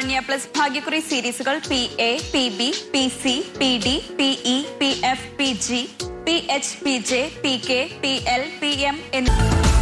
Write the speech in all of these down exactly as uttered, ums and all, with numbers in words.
കാരുണ്യ plus ഭാഗ്യക്കുറി സീരീസുകൾ P A, P B, P C, P D, P E, P F, P G, P H, P J, P K, P L, P M എന്നീ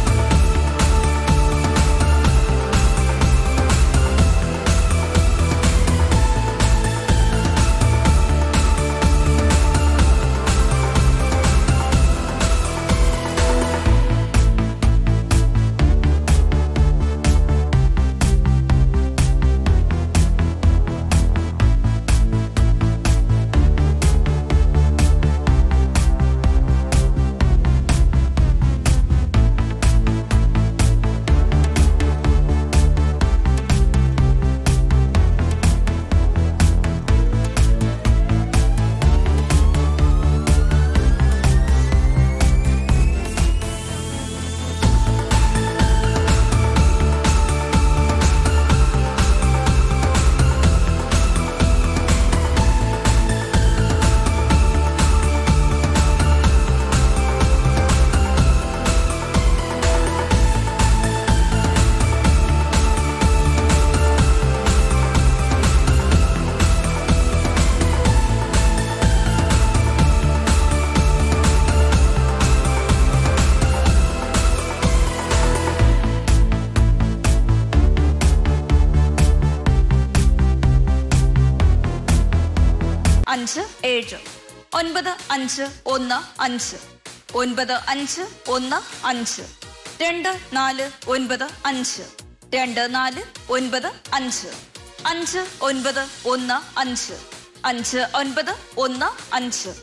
അഞ്ച് ഏഴ് ഒൻപത് അഞ്ച് ഒന്ന് അഞ്ച് ഒൻപത് അഞ്ച് ഒന്ന് അഞ്ച് രണ്ട് നാല് ഒൻപത് അഞ്ച് രണ്ട് നാല് ഒൻപത് അഞ്ച് അഞ്ച് ഒൻപത് ഒന്ന് അഞ്ച് അഞ്ച് ഒൻപത് ഒന്ന് അഞ്ച്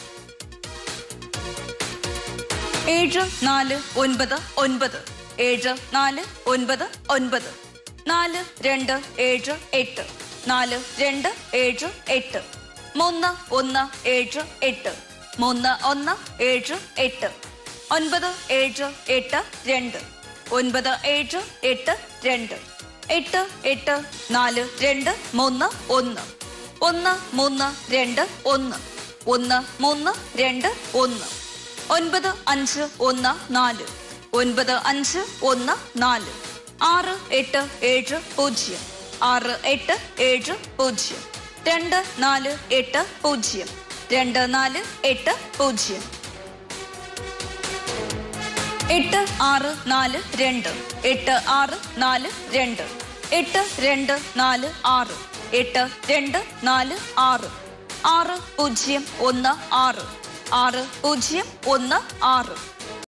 ഏഴ് നാല് ഒൻപത് ഒൻപത് ഏഴ് നാല് ഒൻപത് ഒൻപത് നാല് രണ്ട് ഏഴ് എട്ട് നാല് രണ്ട് ഏഴ് എട്ട് മൂന്ന് ഒന്ന് ഏഴ് എട്ട് മൂന്ന് ഒന്ന് ഏഴ് എട്ട് ഒൻപത് ഏഴ് എട്ട് രണ്ട് ഒൻപത് ഏഴ് എട്ട് രണ്ട് എട്ട് എട്ട് നാല് രണ്ട് മൂന്ന് ഒന്ന് ഒന്ന് മൂന്ന് രണ്ട് ഒന്ന് ഒന്ന് മൂന്ന് രണ്ട് ഒന്ന് ഒൻപത് അഞ്ച് ഒന്ന് നാല് ഒൻപത് അഞ്ച് ഒന്ന് നാല് ആറ് എട്ട് ഏഴ് പൂജ്യം ആറ് എട്ട് ഏഴ് പൂജ്യം രണ്ട് നാല് എട്ട് പൂജ്യം രണ്ട് നാല് എട്ട് പൂജ്യം എട്ട് ആറ് നാല് രണ്ട് എട്ട് ആറ് നാല് രണ്ട് എട്ട് രണ്ട് നാല് ആറ് എട്ട് രണ്ട് നാല് ആറ് ആറ് പൂജ്യം ഒന്ന് ആറ് ആറ് പൂജ്യം ഒന്ന് ആറ്